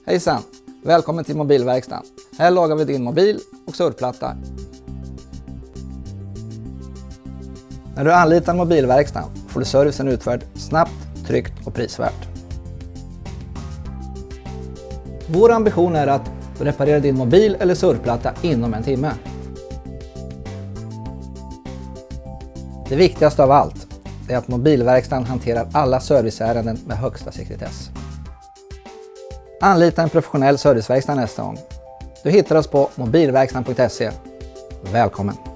Hejsan! Välkommen till Mobilverkstan. Här lagar vi din mobil och surfplatta. När du anlitar Mobilverkstan får du servicen utförd snabbt, tryggt och prisvärt. Vår ambition är att reparera din mobil eller surfplatta inom en timme. Det viktigaste av allt är att Mobilverkstan hanterar alla serviceärenden med högsta sekretess. Anlita en professionell serviceverkstad nästa gång. Du hittar oss på mobilverkstan.se. Välkommen!